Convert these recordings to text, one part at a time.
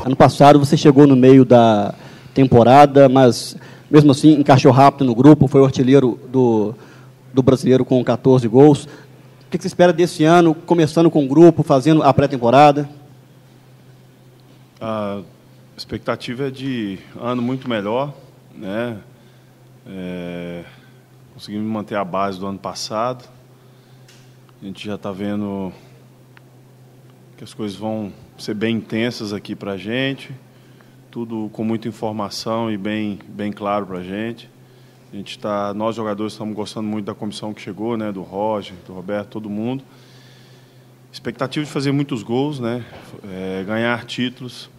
Ano passado você chegou no meio da temporada, mas mesmo assim encaixou rápido no grupo, foi o artilheiro do brasileiro com 14 gols. O que você espera desse ano, começando com o grupo, fazendo a pré-temporada? A expectativa é de ano muito melhor, né? Conseguimos manter a base do ano passado. A gente já está vendo que as coisas vão ser bem intensas aqui para a gente, tudo com muita informação e bem claro para a gente. Nós jogadores estamos gostando muito da comissão que chegou, né? Do Roger, do Roberto, todo mundo. Expectativa de fazer muitos gols, né? Ganhar títulos,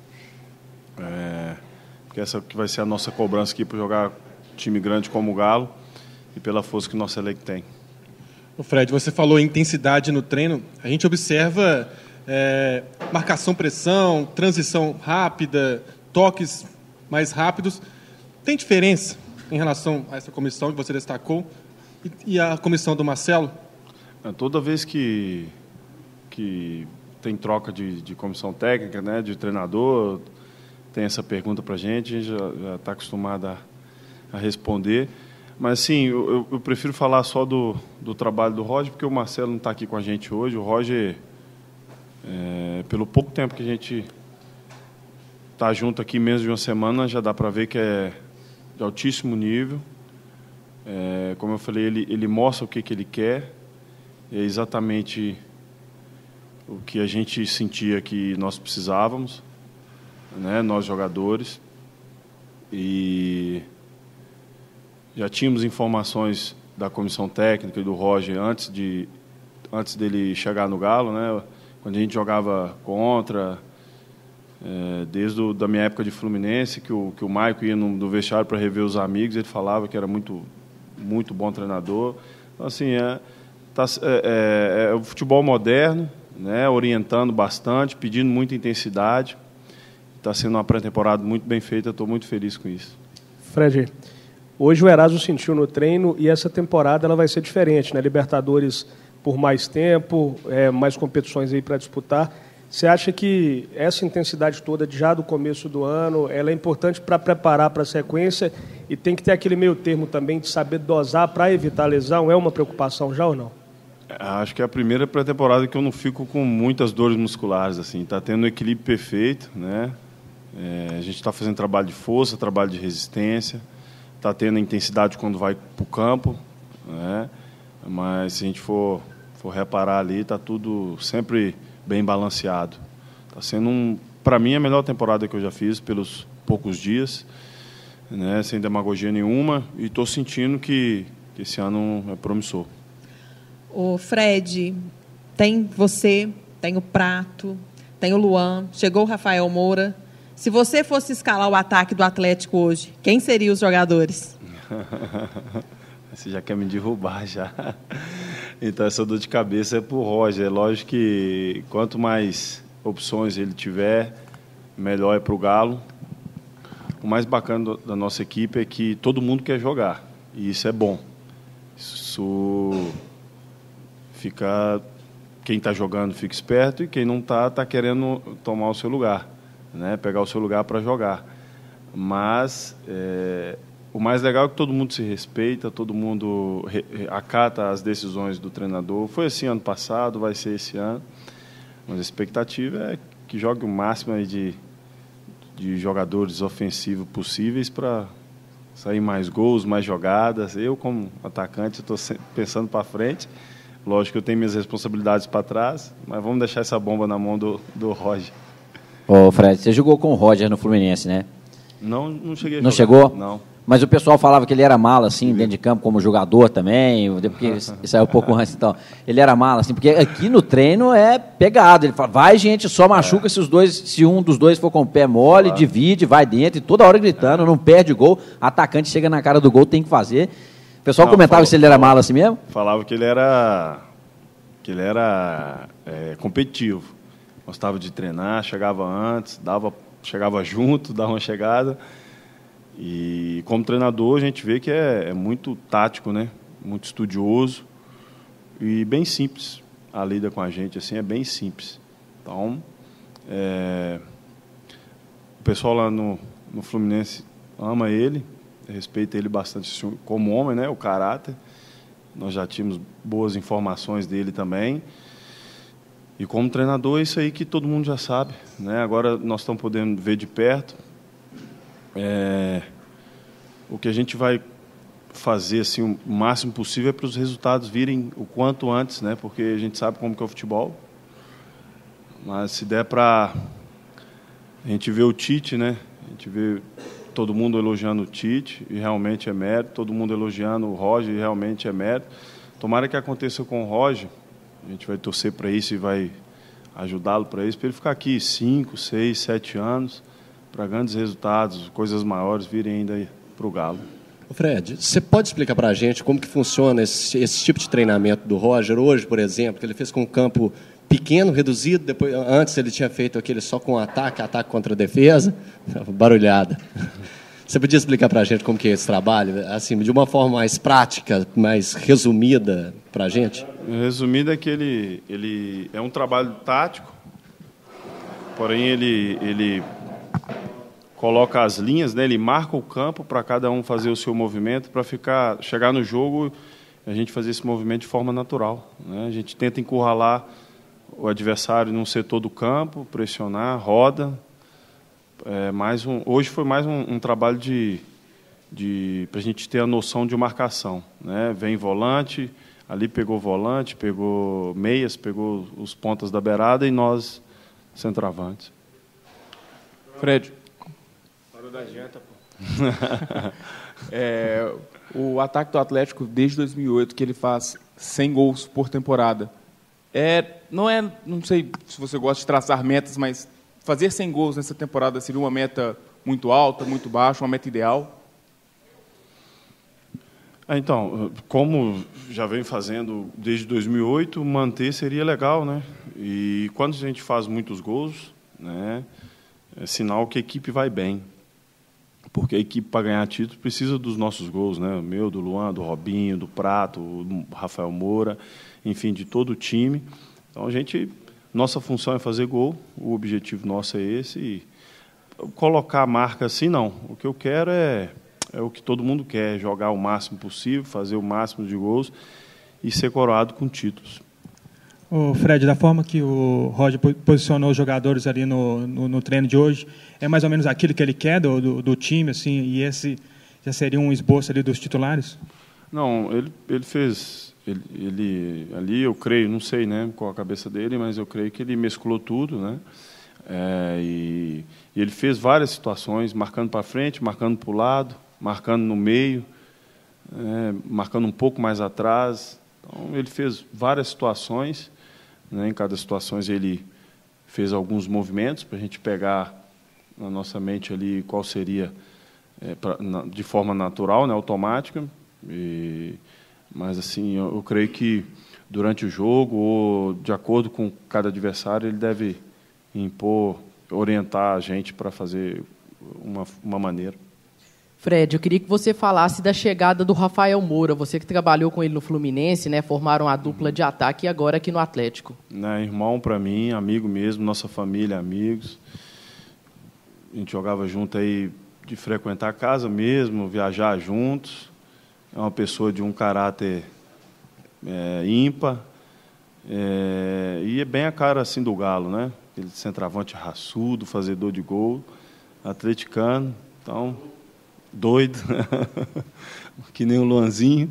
porque essa que vai ser a nossa cobrança aqui para jogar time grande como o Galo e pela força que o nosso elenco tem. O Fred, você falou em intensidade no treino. A gente observa marcação-pressão, transição rápida, toques mais rápidos. Tem diferença em relação a essa comissão que você destacou e a comissão do Marcelo? Toda vez que tem troca de comissão técnica, né, de treinador, tem essa pergunta para a gente já está acostumado a responder. Mas, sim, eu prefiro falar só do trabalho do Roger, porque o Marcelo não está aqui com a gente hoje. O Roger, pelo pouco tempo que a gente está junto aqui, menos de uma semana, já dá para ver que é de altíssimo nível. Como eu falei, ele mostra o que ele quer. É exatamente o que a gente sentia que nós precisávamos, né, nós jogadores. E já tínhamos informações da comissão técnica e do Roger antes dele chegar no Galo, né? Quando a gente jogava contra, desde da minha época de Fluminense, que o Maico ia no vestiário para rever os amigos, ele falava que era muito, muito bom treinador. Então, assim, é o futebol moderno, né? Orientando bastante, pedindo muita intensidade. Está sendo uma pré-temporada muito bem feita, estou muito feliz com isso. Fred, hoje o Eraso sentiu no treino e essa temporada ela vai ser diferente, né? Libertadores por mais tempo, mais competições aí para disputar. Você acha que essa intensidade toda já do começo do ano, ela é importante para preparar para a sequência e tem que ter aquele meio termo também de saber dosar para evitar a lesão? É uma preocupação já ou não? Acho que é a primeira pré-temporada que eu não fico com muitas dores musculares, assim. Está tendo um equilíbrio perfeito, né? A gente está fazendo trabalho de força, trabalho de resistência, está tendo intensidade quando vai para o campo, né? Mas se a gente for reparar ali, está tudo sempre bem balanceado. Está sendo, para mim, a melhor temporada que eu já fiz pelos poucos dias, né? Sem demagogia nenhuma, e estou sentindo que esse ano é promissor. O Fred, tem você, tem o Prato, tem o Luan, chegou o Rafael Moura. Se você fosse escalar o ataque do Atlético hoje, quem seriam os jogadores? Você já quer me derrubar, já. Então, essa dor de cabeça é para o Roger. É lógico que quanto mais opções ele tiver, melhor é para o Galo. O mais bacana da nossa equipe é que todo mundo quer jogar. E isso é bom. Isso fica... Quem está jogando fica esperto e quem não está querendo tomar o seu lugar, né? Pegar o seu lugar para jogar. Mas o mais legal é que todo mundo se respeita, todo mundo acata as decisões do treinador. Foi assim ano passado, vai ser esse ano. Mas a expectativa é que jogue o máximo aí de jogadores ofensivos possíveis para sair mais gols, mais jogadas. Eu, como atacante, estou pensando para frente. Lógico que eu tenho minhas responsabilidades para trás, mas vamos deixar essa bomba na mão do Roger. Ô, Fred, você jogou com o Roger no Fluminense, né? Não cheguei a jogar. Não chegou? Não. Mas o pessoal falava que ele era mala, assim, dentro de campo, como jogador também, porque isso é um pouco antes, então. Ele era mala, assim, porque aqui no treino é pegado. Ele fala, vai, gente, só machuca se um dos dois for com o pé mole, divide, vai dentro, e toda hora gritando, não perde gol. Atacante chega na cara do gol, tem que fazer. O pessoal comentava se ele era mala assim mesmo? Falava que ele era competitivo. Gostava de treinar, chegava antes, chegava junto, dava uma chegada. E como treinador a gente vê que é muito tático, né? Muito estudioso e bem simples. A lida com a gente assim é bem simples. Então, pessoal lá no Fluminense ama ele, respeita ele bastante como homem, né? O caráter. Nós já tínhamos boas informações dele também. E como treinador, é isso aí que todo mundo já sabe, né? Agora nós estamos podendo ver de perto. O que a gente vai fazer assim, o máximo possível é para os resultados virem o quanto antes, né? Porque a gente sabe como que é o futebol. Mas se der para a gente ver o Tite, né? A gente vê todo mundo elogiando o Tite, e realmente é mérito. Todo mundo elogiando o Roger, e realmente é mérito. Tomara que aconteça com o Roger. A gente vai torcer para isso e vai ajudá-lo para isso, para ele ficar aqui 5, 6, 7 anos, para grandes resultados, coisas maiores virem ainda para o Galo. Fred, você pode explicar para a gente como que funciona esse tipo de treinamento do Roger hoje, por exemplo, que ele fez com um campo pequeno, reduzido, depois, antes ele tinha feito aquele só com ataque contra a defesa, barulhada. Você podia explicar para a gente como que é esse trabalho, assim, de uma forma mais prática, mais resumida para a gente? Resumido é que ele é um trabalho tático, porém ele coloca as linhas, né? Ele marca o campo para cada um fazer o seu movimento, para chegar no jogo a gente fazer esse movimento de forma natural, né? A gente tenta encurralar o adversário num setor do campo, pressionar, roda. Hoje foi mais um trabalho para a gente ter a noção de marcação, né? Vem volante, ali pegou volante, pegou meias, pegou os pontas da beirada e nós centroavantes. Fred. Parou da janta, pô. O ataque do Atlético, desde 2008, que ele faz 100 gols por temporada. Não sei se você gosta de traçar metas, mas fazer 100 gols nessa temporada seria uma meta muito alta, muito baixa, uma meta ideal? Então, como já vem fazendo desde 2008, manter seria legal, né? E quando a gente faz muitos gols, né, é sinal que a equipe vai bem. Porque a equipe, para ganhar título, precisa dos nossos gols, né? O meu, do Luan, do Robinho, do Prato, do Rafael Moura, enfim, de todo o time. Então, nossa função é fazer gol, o objetivo nosso é esse. E colocar a marca assim, não. O que eu quero é o que todo mundo quer, jogar o máximo possível, fazer o máximo de gols e ser coroado com títulos. O Fred, da forma que o Roger posicionou os jogadores ali no treino de hoje, é mais ou menos aquilo que ele quer do time, assim, e esse já seria um esboço ali dos titulares? Não, ele fez... Ele ali, eu creio, não sei, né, qual a cabeça dele, mas eu creio que ele mesclou tudo, né? E ele fez várias situações, marcando para frente, marcando para o lado, marcando no meio, marcando um pouco mais atrás. Então, ele fez várias situações, né? Em cada situação ele fez alguns movimentos para a gente pegar na nossa mente ali qual seria de forma natural, né, automática. Mas assim, eu creio que durante o jogo, ou de acordo com cada adversário, ele deve orientar a gente para fazer uma maneira. Fred, eu queria que você falasse da chegada do Rafael Moura, você que trabalhou com ele no Fluminense, né, formaram a dupla de ataque e agora aqui no Atlético. Irmão para mim, amigo mesmo, nossa família, amigos. A gente jogava junto aí de frequentar a casa mesmo, viajar juntos. É uma pessoa de um caráter ímpar, e é bem a cara assim do Galo, né? Aquele centroavante raçudo, fazedor de gol, atleticano, então doido, que nem o Luanzinho.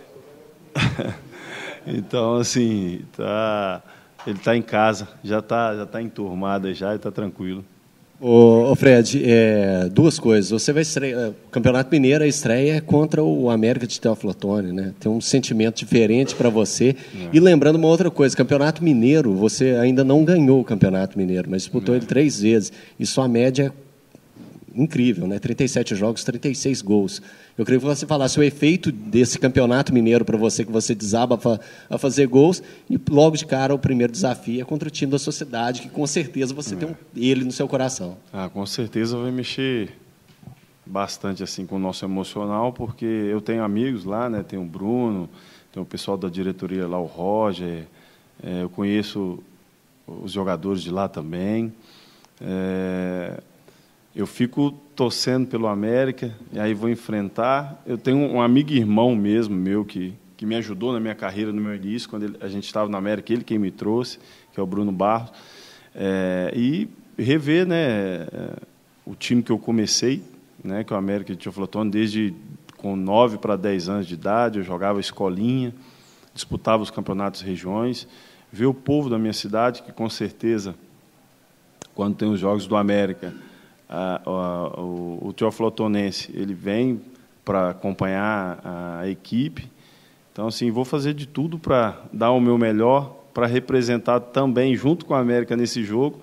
Então, assim, ele está em casa, já está enturmado, já está tranquilo. Ô Fred, duas coisas. Você vai estrear, o Campeonato Mineiro, a estreia é contra o América de Teófilo Otoni, né? Tem um sentimento diferente para você. E lembrando uma outra coisa, Campeonato Mineiro, você ainda não ganhou o Campeonato Mineiro, mas disputou ele 3 vezes. E sua média é incrível, né? 37 jogos, 36 gols. Eu queria que você falasse o efeito desse Campeonato Mineiro para você, que você desaba a fazer gols, e logo de cara o primeiro desafio é contra o time da Sociedade, que com certeza você tem ele no seu coração. Com certeza vai mexer bastante assim com o nosso emocional, porque eu tenho amigos lá, né? Tem o Bruno, tem o pessoal da diretoria lá, o Roger, eu conheço os jogadores de lá também. eu fico torcendo pelo América, e aí vou enfrentar. Eu tenho um amigo e irmão mesmo meu que me ajudou na minha carreira, no meu início, quando a gente estava na América, ele quem me trouxe, que é o Bruno Barros. E rever, né, o time que eu comecei, né, que é o América de Teoflotone, desde com 9 para 10 anos de idade, eu jogava escolinha, disputava os campeonatos regiões, ver o povo da minha cidade, que com certeza, quando tem os jogos do América, o teoflotonense, ele vem para acompanhar a equipe. Então, assim, vou fazer de tudo para dar o meu melhor, para representar também, junto com a América, nesse jogo.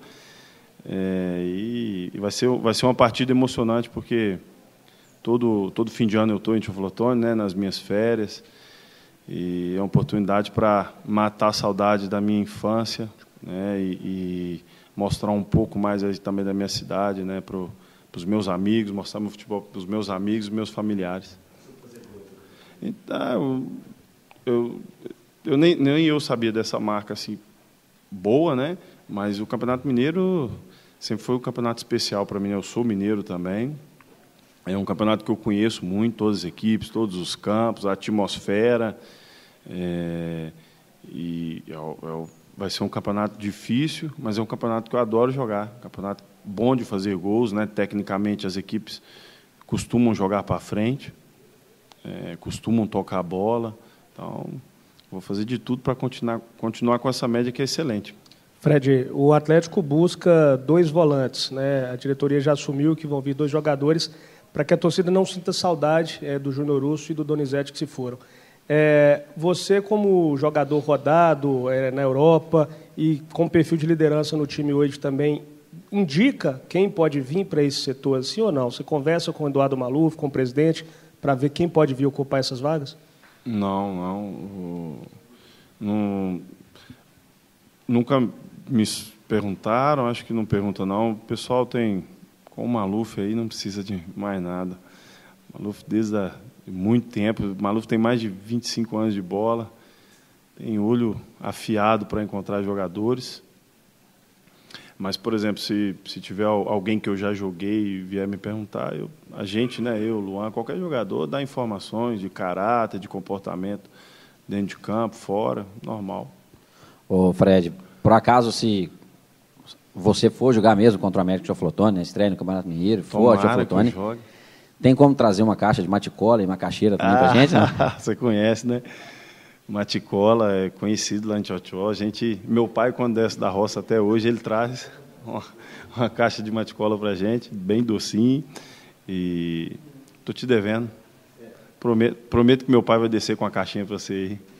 E vai ser uma partida emocionante, porque todo fim de ano eu estou em Teoflotone, né, nas minhas férias, e é uma oportunidade para matar a saudade da minha infância, né, e mostrar um pouco mais aí também da minha cidade, né, para os meus amigos, mostrar meu futebol para os meus amigos e meus familiares. Então, nem eu sabia dessa marca assim boa, né? Mas o Campeonato Mineiro sempre foi um campeonato especial para mim. Eu sou mineiro também. É um campeonato que eu conheço muito, todas as equipes, todos os campos, a atmosfera. Vai ser um campeonato difícil, mas é um campeonato que eu adoro jogar. Um campeonato bom de fazer gols, né? Tecnicamente, as equipes costumam jogar para frente, costumam tocar a bola. Então, vou fazer de tudo para continuar com essa média que é excelente. Fred, o Atlético busca 2 volantes, né? A diretoria já assumiu que vão vir 2 jogadores para que a torcida não sinta saudade do Júnior Urso e do Donizete que se foram. Você, como jogador rodado na Europa e com perfil de liderança no time hoje também, indica quem pode vir para esse setor, sim ou não? Você conversa com o Eduardo Maluf, com o presidente, para ver quem pode vir ocupar essas vagas? Não. Nunca me perguntaram, acho que não pergunta não. O pessoal tem, com o Maluf aí, não precisa de mais nada. O Maluf desde muito tempo, o Maluf tem mais de 25 anos de bola, tem olho afiado para encontrar jogadores. Mas, por exemplo, se tiver alguém que eu já joguei e vier me perguntar, a gente, né, eu, Luan, qualquer jogador, dá informações de caráter, de comportamento dentro de campo, fora, normal. Ô, Fred, por acaso, se você for jogar mesmo contra o América de Teoflotone, né, estreia no Campeonato Mineiro, for a Teoflotone, tem como trazer uma caixa de maticola e macaxeira também pra gente, né? Você conhece, né? Maticola é conhecido lá em Tchotchó. Meu pai, quando desce da roça até hoje, ele traz uma caixa de maticola para a gente, bem docinho. E estou te devendo. Prometo que meu pai vai descer com a caixinha para você aí.